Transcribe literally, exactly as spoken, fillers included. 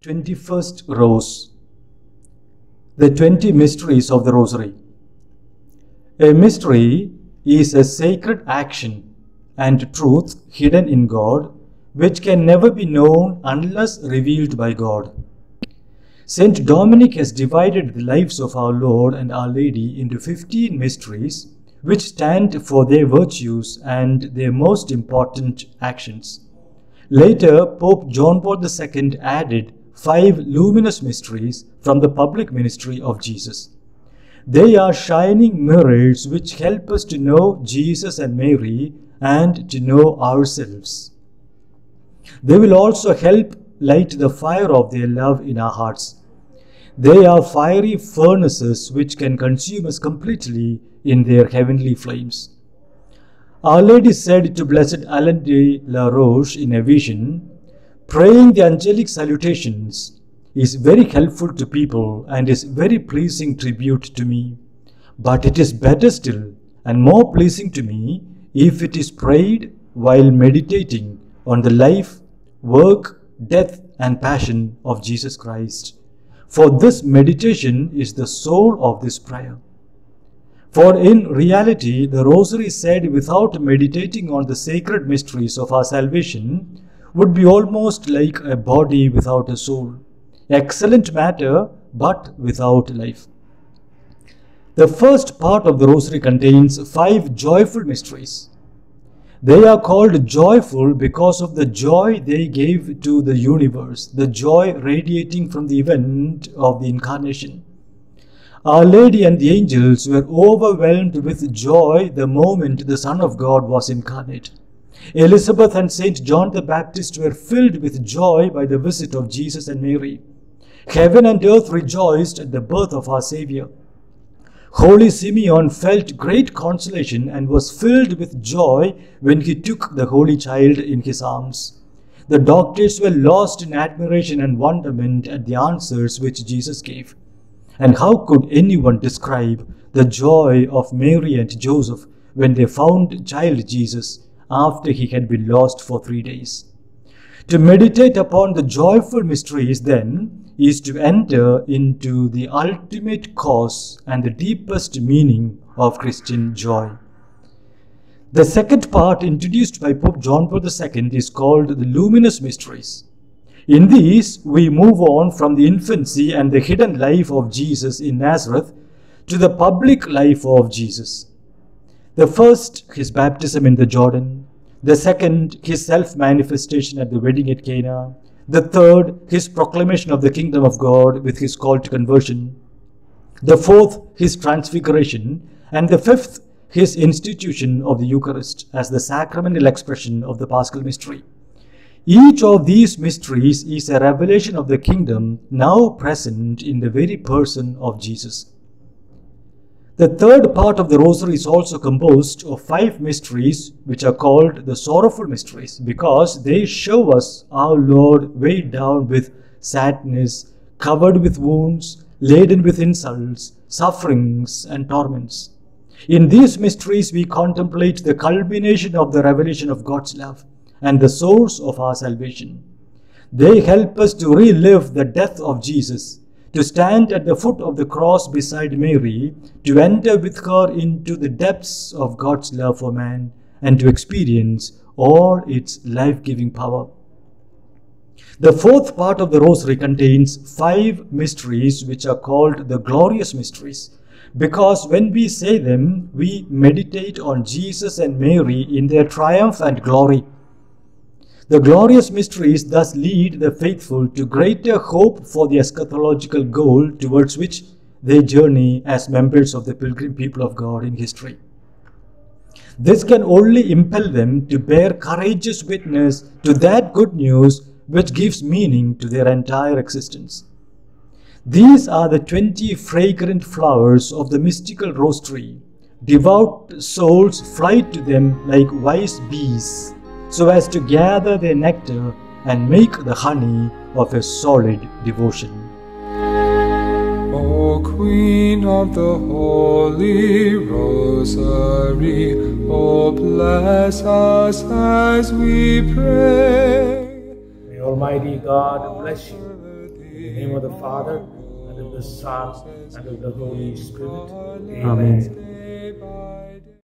twenty-first Rose. The twenty mysteries of the Rosary. A mystery is a sacred action and truth hidden in God, which can never be known unless revealed by God. Saint Dominic has divided the lives of our Lord and Our Lady into fifteen mysteries, which stand for their virtues and their most important actions. Later, Pope John Paul the Second added five luminous mysteries from the public ministry of Jesus. They are shining mirrors which help us to know Jesus and Mary and to know ourselves. They will also help light the fire of their love in our hearts. They are fiery furnaces which can consume us completely in their heavenly flames. Our Lady said to Blessed Alain de la Roche in a vision, "Praying the angelic salutations is very helpful to people and is very pleasing tribute to me. But it is better still and more pleasing to me if it is prayed while meditating on the life, work, death and passion of Jesus Christ. For this meditation is the soul of this prayer." For in reality, the Rosary said without meditating on the sacred mysteries of our salvation would be almost like a body without a soul. Excellent matter, but without life. The first part of the Rosary contains five joyful mysteries. They are called joyful because of the joy they gave to the universe, the joy radiating from the event of the Incarnation. Our Lady and the angels were overwhelmed with joy the moment the Son of God was incarnate. Elizabeth and Saint John the Baptist were filled with joy by the visit of Jesus and Mary. Heaven and earth rejoiced at the birth of our Savior. Holy Simeon felt great consolation and was filled with joy when he took the Holy Child in his arms. The doctors were lost in admiration and wonderment at the answers which Jesus gave. And how could anyone describe the joy of Mary and Joseph when they found child Jesus after he had been lost for three days? To meditate upon the joyful mysteries, then, is to enter into the ultimate cause and the deepest meaning of Christian joy. The second part, introduced by Pope John Paul the Second, is called the luminous mysteries. In these, we move on from the infancy and the hidden life of Jesus in Nazareth to the public life of Jesus. The first, his baptism in the Jordan. The second, his self-manifestation at the wedding at Cana. The third, his proclamation of the kingdom of God with his call to conversion. The fourth, his transfiguration. And the fifth, his institution of the Eucharist as the sacramental expression of the Paschal mystery. Each of these mysteries is a revelation of the kingdom now present in the very person of Jesus. The third part of the Rosary is also composed of five mysteries which are called the sorrowful mysteries because they show us our Lord weighed down with sadness, covered with wounds, laden with insults, sufferings and torments. In these mysteries we contemplate the culmination of the revelation of God's love and the source of our salvation. They help us to relive the death of Jesus, to stand at the foot of the cross beside Mary, to enter with her into the depths of God's love for man, and to experience all its life-giving power. The fourth part of the Rosary contains five mysteries which are called the glorious mysteries, because when we say them, we meditate on Jesus and Mary in their triumph and glory. The glorious mysteries thus lead the faithful to greater hope for the eschatological goal towards which they journey as members of the pilgrim people of God in history. This can only impel them to bear courageous witness to that good news which gives meaning to their entire existence. These are the twenty fragrant flowers of the mystical rosary. Devout souls fly to them like wise bees, so as to gather their nectar and make the honey of a solid devotion. O Queen of the Holy Rosary, O bless us as we pray. May Almighty God bless you, In the name of the Father, and of the Son, and of the Holy Spirit. Amen. Amen.